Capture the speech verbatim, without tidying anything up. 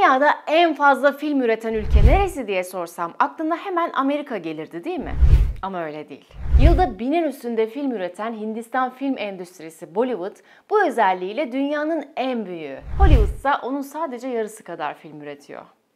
Dünyada en fazla film üreten ülke neresi diye sorsam aklına hemen Amerika gelirdi değil mi? Ama öyle değil. Yılda binin üstünde film üreten Hindistan film endüstrisi Bollywood bu özelliğiyle dünyanın en büyüğü. Hollywood ise onun sadece yarısı kadar film üretiyor.